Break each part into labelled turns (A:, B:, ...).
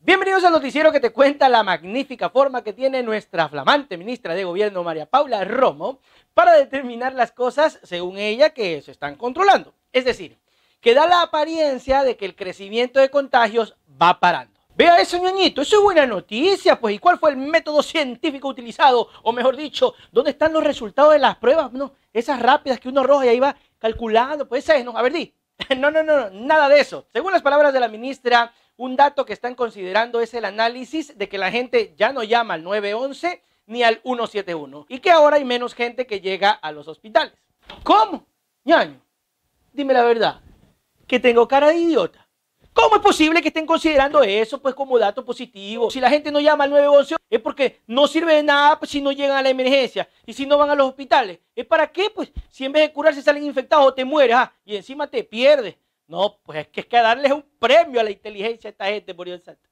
A: Bienvenidos al noticiero que te cuenta la magnífica forma que tiene nuestra flamante ministra de Gobierno, María Paula Romo, para determinar las cosas, según ella, que se están controlando. Es decir, que da la apariencia de que el crecimiento de contagios va parando. Vea eso, ñoñito, eso es buena noticia, pues. ¿Y cuál fue el método científico utilizado? O mejor dicho, ¿dónde están los resultados de las pruebas? No, esas rápidas que uno arroja y ahí va calculando, pues esa es, ¿no? A ver, di. No, nada de eso. Según las palabras de la ministra, un dato que están considerando es el análisis de que la gente ya no llama al 911 ni al 171 y que ahora hay menos gente que llega a los hospitales. ¿Cómo? Ñaño, dime la verdad, que tengo cara de idiota. ¿Cómo es posible que estén considerando eso pues como dato positivo? Si la gente no llama al 911 es porque no sirve de nada pues, si no llegan a la emergencia y si no van a los hospitales. ¿Es para qué? Pues si en vez de curarse salen infectados o te mueres y encima te pierdes. No, pues es que darles un premio a la inteligencia a esta gente, por Dios santo.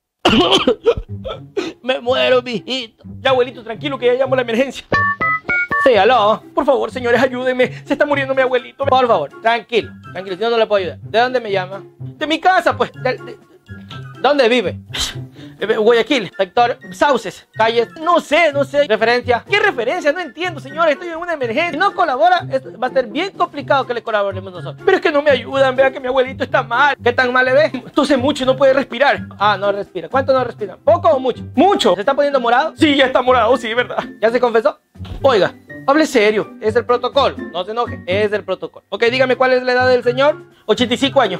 A: Me muero, mijito. Ya, abuelito, tranquilo que ya llamo a la emergencia. Sí, aló. Por favor, señores, ayúdenme. Se está muriendo mi abuelito. Por favor, tranquilo, si no le puedo ayudar. ¿De dónde me llama? De mi casa, pues. ¿Dónde vive? Guayaquil, sector Sauces, calle, no sé, referencia. ¿Qué referencia? No entiendo, señores, estoy en una emergencia. Si no colabora, va a ser bien complicado que le colaboremos nosotros. Pero es que no me ayudan, vean que mi abuelito está mal. ¿Qué tan mal le ve? Tose mucho y no puede respirar. Ah, no respira. ¿Cuánto no respira? ¿Poco o mucho? Mucho. ¿Se está poniendo morado? Sí, ya está morado, sí, ¿verdad? ¿Ya se confesó? Oiga, hable serio, es el protocolo. No se enoje, es el protocolo. Ok, dígame cuál es la edad del señor. 85 años.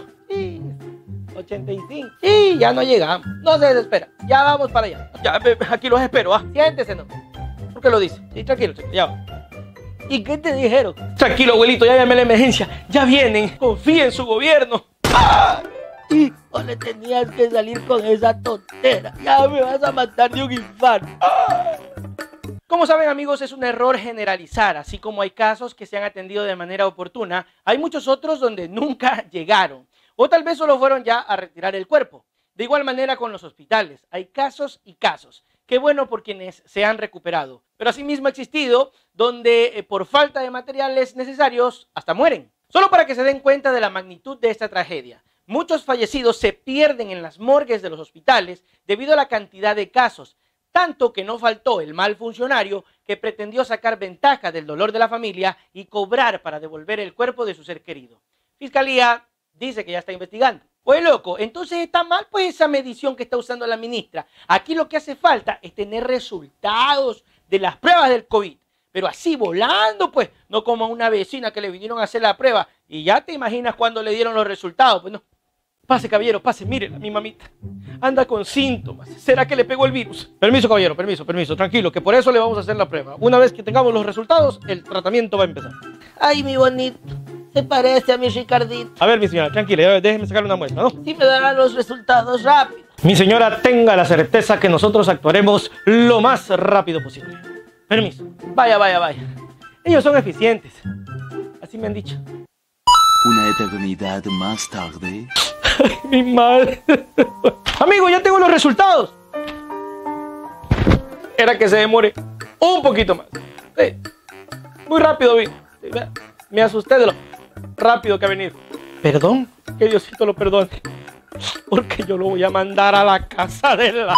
A: 85. Y ya no llegamos. No se desespera. Ya vamos para allá. Ya, aquí los espero. Siéntese, ¿no? ¿Por qué lo dice? Sí, tranquilo, ya va. ¿Y qué te dijeron? Tranquilo, abuelito, ya llamé a la emergencia. Ya vienen. Confía en su gobierno. ¡Ah! Hijo, le tenías que salir con esa tontera. Ya me vas a matar de un infarto. ¡Ah! Como saben, amigos, es un error generalizar. Así como hay casos que se han atendido de manera oportuna, hay muchos otros donde nunca llegaron. O tal vez solo fueron ya a retirar el cuerpo. De igual manera con los hospitales. Hay casos y casos. Qué bueno por quienes se han recuperado. Pero asimismo ha existido donde por falta de materiales necesarios hasta mueren. Solo para que se den cuenta de la magnitud de esta tragedia. Muchos fallecidos se pierden en las morgues de los hospitales debido a la cantidad de casos. Tanto que no faltó el mal funcionario que pretendió sacar ventaja del dolor de la familia y cobrar para devolver el cuerpo de su ser querido. Fiscalía dice que ya está investigando. Oye, loco, entonces está mal pues esa medición que está usando la ministra. Aquí lo que hace falta es tener resultados de las pruebas del COVID. Pero así volando, pues, no como a una vecina que le vinieron a hacer la prueba y ya te imaginas cuando le dieron los resultados. Pues no. Pase, caballero, pase, mírela, mi mamita. Anda con síntomas. ¿Será que le pegó el virus? Permiso, caballero, permiso. Tranquilo, que por eso le vamos a hacer la prueba. Una vez que tengamos los resultados, el tratamiento va a empezar.
B: Ay, mi bonito. Se parece a mi Ricardito.
A: A ver, mi señora, tranquila, déjeme sacarle una muestra, ¿no?
B: Sí me darán los resultados rápido.
A: Mi señora, tenga la certeza que nosotros actuaremos lo más rápido posible. Permiso. Vaya. Ellos son eficientes. Así me han dicho.
C: Una eternidad más tarde.
A: Ay, mi madre. Amigo, ya tengo los resultados. Era que se demore un poquito más. Muy rápido vi. Me asusté de lo rápido que ha venido. Perdón, que Diosito lo perdone. Porque yo lo voy a mandar a la casa de la...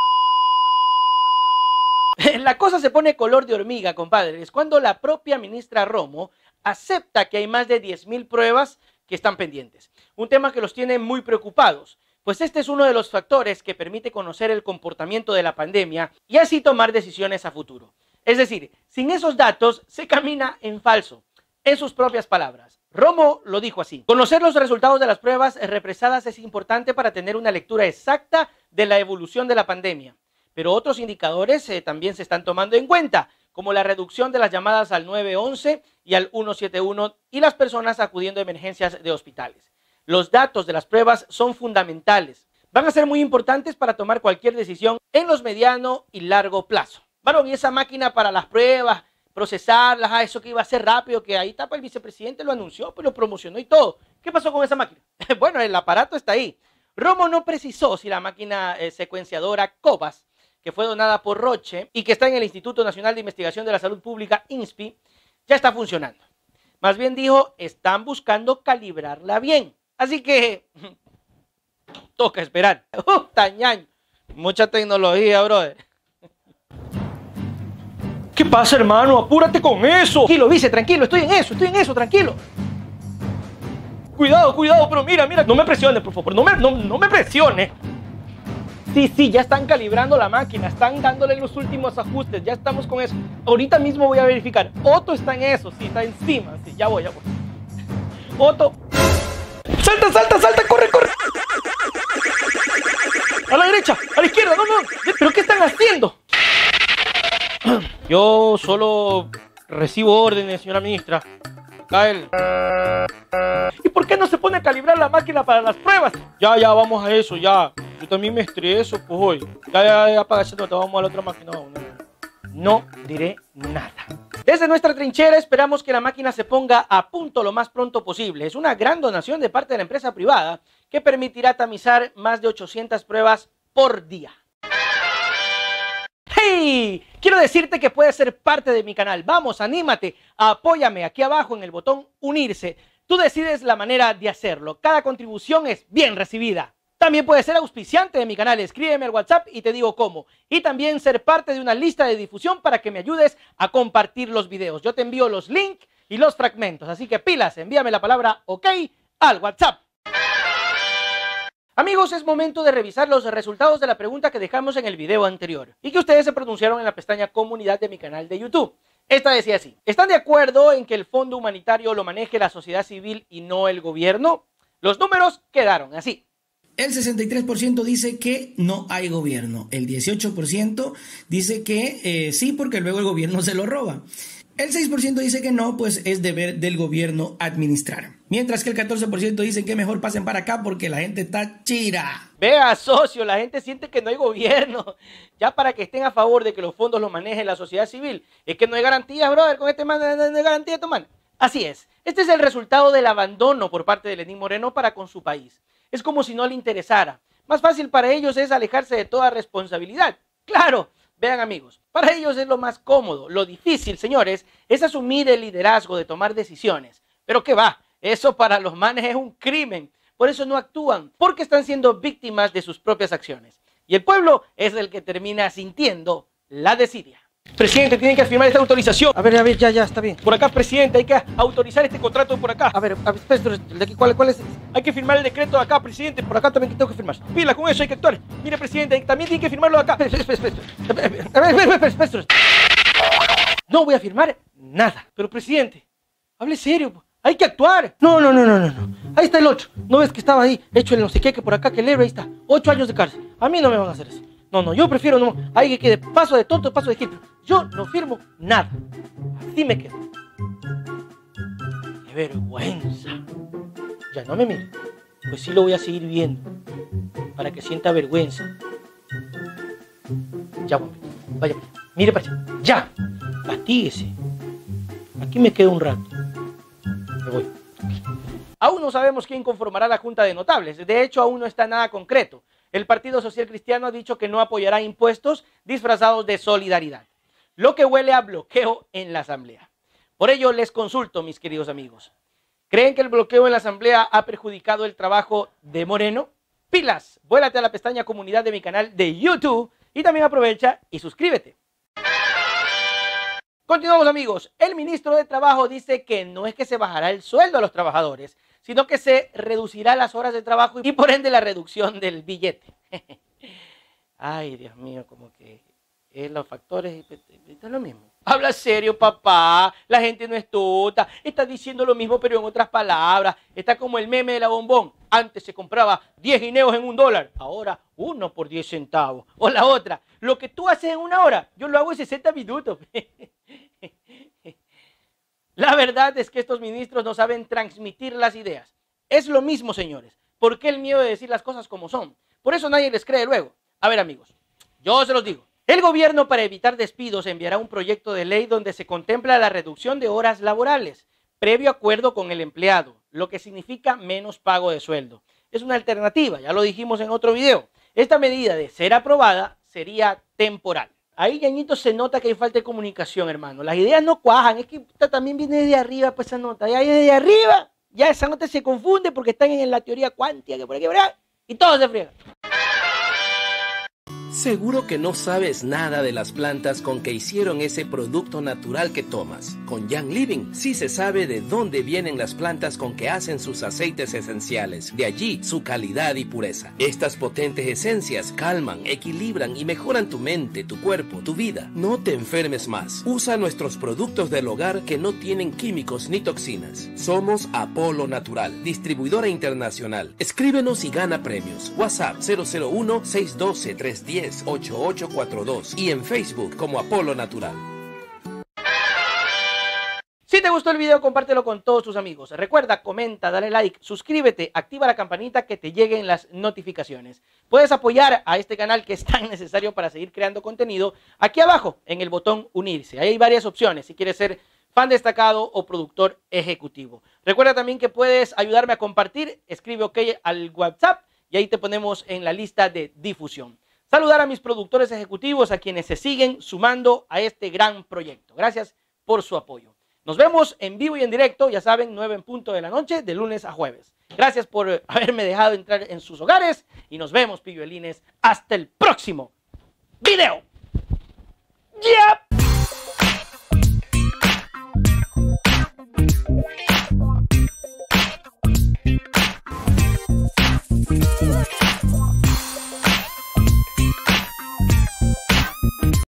A: La cosa se pone color de hormiga, compadre. Es cuando la propia ministra Romo acepta que hay más de 10,000 pruebas que están pendientes. Un tema que los tiene muy preocupados, pues este es uno de los factores que permite conocer el comportamiento de la pandemia y así tomar decisiones a futuro. Es decir, sin esos datos se camina en falso. En sus propias palabras, Romo lo dijo así: conocer los resultados de las pruebas represadas es importante para tener una lectura exacta de la evolución de la pandemia. Pero otros indicadores también se están tomando en cuenta, como la reducción de las llamadas al 911 y al 171 y las personas acudiendo a emergencias de hospitales. Los datos de las pruebas son fundamentales. Van a ser muy importantes para tomar cualquier decisión en los mediano y largo plazo. Varón, y esa máquina para las pruebas, procesarlas, eso que iba a ser rápido, que ahí está, pues el vicepresidente lo anunció, pues lo promocionó y todo. ¿Qué pasó con esa máquina? Bueno, el aparato está ahí. Romo no precisó si la máquina secuenciadora Cobas, que fue donada por Roche y que está en el Instituto Nacional de Investigación de la Salud Pública, INSPI, ya está funcionando. Más bien dijo, están buscando calibrarla bien. Así que toca esperar. Tañaño. Mucha tecnología, brother. ¿Qué pasa, hermano? Apúrate con eso. Tranquilo, vice, tranquilo. Estoy en eso, tranquilo. Cuidado, pero mira. No me presiones, por favor. No me presiones. Sí, ya están calibrando la máquina. Están dándole los últimos ajustes. Ya estamos con eso. Ahorita mismo voy a verificar. Otto está en eso. Sí, está encima. Sí, ya voy. Otto. Salta, corre. A la derecha, a la izquierda, no. ¿Pero qué están haciendo? Yo solo recibo órdenes, señora ministra. Acá él. ¿Y por qué no se pone a calibrar la máquina para las pruebas? Ya, vamos a eso, ya. Yo también me estreso, pues hoy. Ya, apaga esa nota, vamos a la otra máquina. No diré nada. Desde nuestra trinchera esperamos que la máquina se ponga a punto lo más pronto posible. Es una gran donación de parte de la empresa privada que permitirá tamizar más de 800 pruebas por día. ¡Hey! Quiero decirte que puedes ser parte de mi canal. Vamos, anímate, apóyame aquí abajo en el botón unirse. Tú decides la manera de hacerlo. Cada contribución es bien recibida. También puedes ser auspiciante de mi canal. Escríbeme al WhatsApp y te digo cómo. Y también ser parte de una lista de difusión para que me ayudes a compartir los videos. Yo te envío los links y los fragmentos. Así que pilas, envíame la palabra OK al WhatsApp. Amigos, es momento de revisar los resultados de la pregunta que dejamos en el video anterior y que ustedes se pronunciaron en la pestaña comunidad de mi canal de YouTube. Esta decía así: ¿están de acuerdo en que el fondo humanitario lo maneje la sociedad civil y no el gobierno? Los números quedaron así.
D: El 63% dice que no hay gobierno. El 18% dice que sí, porque luego el gobierno se lo roba. El 6% dice que no, pues es deber del gobierno administrar. Mientras que el 14% dice que mejor pasen para acá porque la gente está chira.
A: Vea, socio, la gente siente que no hay gobierno. Ya para que estén a favor de que los fondos los maneje la sociedad civil. Es que no hay garantías, brother, con este man no hay garantía, man. Así es. Este es el resultado del abandono por parte de Lenín Moreno para con su país. Es como si no le interesara. Más fácil para ellos es alejarse de toda responsabilidad. Claro. Vean, amigos, para ellos es lo más cómodo. Lo difícil, señores, es asumir el liderazgo de tomar decisiones. Pero ¿qué va? Eso para los manes es un crimen. Por eso no actúan, porque están siendo víctimas de sus propias acciones. Y el pueblo es el que termina sintiendo la desidia. Presidente, tienen que firmar esta autorización.
B: A ver, ya, está bien.
A: Por acá, presidente, hay que autorizar este contrato por acá.
B: A ver, ¿de aquí cuál es?
A: Hay que firmar el decreto de acá, presidente. Por acá también tengo que firmar. Pila, con eso hay que actuar. Mire, presidente, también tiene que firmarlo de acá. Espera. No voy a firmar nada. Pero, presidente, hable serio. Hay que actuar.
B: No. Ahí está el 8. ¿No ves que estaba ahí hecho el no sé qué que por acá que leve? Ahí está. 8 años de cárcel. A mí no me van a hacer eso. No, yo prefiero no. Hay que quede paso de tonto, paso de gil. Yo no firmo nada. Así me quedo. Qué vergüenza. Ya no me mire. Pues sí lo voy a seguir viendo. Para que sienta vergüenza. Ya voy. Vaya. Mire para allá. Ya. Fastíguese. Aquí me quedo un rato. Me voy.
A: Aún no sabemos quién conformará la Junta de Notables. De hecho, aún no está nada concreto. El Partido Social Cristiano ha dicho que no apoyará impuestos disfrazados de solidaridad, lo que huele a bloqueo en la Asamblea. Por ello, les consulto, mis queridos amigos. ¿Creen que el bloqueo en la Asamblea ha perjudicado el trabajo de Moreno? Pilas, vuélate a la pestaña comunidad de mi canal de YouTube y también aprovecha y suscríbete. Continuamos, amigos. El ministro de Trabajo dice que no es que se bajará el sueldo a los trabajadores, sino que se reducirá las horas de trabajo y por ende la reducción del billete. Ay, Dios mío, como que los factores es lo mismo. Habla serio, papá. La gente no es tonta. Está diciendo lo mismo, pero en otras palabras. Está como el meme de la bombón. Antes se compraba 10 guineos en $1. Ahora 1 por 10 centavos. O la otra. Lo que tú haces en 1 hora, yo lo hago en 60 minutos. La verdad es que estos ministros no saben transmitir las ideas. Es lo mismo, señores. ¿Por qué el miedo de decir las cosas como son? Por eso nadie les cree luego. A ver, amigos, yo se los digo. El gobierno, para evitar despidos, enviará un proyecto de ley donde se contempla la reducción de horas laborales, previo acuerdo con el empleado, lo que significa menos pago de sueldo. Es una alternativa, ya lo dijimos en otro video. Esta medida, de ser aprobada, sería temporal. Ahí, Yañito, se nota que hay falta de comunicación, hermano. Las ideas no cuajan. Es que también viene de arriba, pues, esa nota. Ya viene de arriba. Ya esa nota se confunde porque están en la teoría cuántica, que por aquí, ¿verdad? Y todo se friega.
E: Seguro que no sabes nada de las plantas con que hicieron ese producto natural que tomas. Con Young Living sí se sabe de dónde vienen las plantas con que hacen sus aceites esenciales. De allí su calidad y pureza. Estas potentes esencias calman, equilibran y mejoran tu mente, tu cuerpo, tu vida. No te enfermes más. Usa nuestros productos del hogar que no tienen químicos ni toxinas. Somos Apolo Natural, distribuidora internacional. Escríbenos y gana premios. WhatsApp 001-612-310-8842 y en Facebook como Apolo Natural.
A: Si te gustó el video, compártelo con todos tus amigos. Recuerda, comenta, dale like, suscríbete, activa la campanita que te lleguen las notificaciones. Puedes apoyar a este canal que es tan necesario para seguir creando contenido aquí abajo en el botón unirse. Ahí hay varias opciones si quieres ser fan destacado o productor ejecutivo. Recuerda también que puedes ayudarme a compartir. Escribe OK al WhatsApp y ahí te ponemos en la lista de difusión. Saludar a mis productores ejecutivos, a quienes se siguen sumando a este gran proyecto. Gracias por su apoyo. Nos vemos en vivo y en directo, ya saben, 9 en punto de la noche, de lunes a jueves. Gracias por haberme dejado entrar en sus hogares y nos vemos, pilluelines, hasta el próximo video. ¡Ya!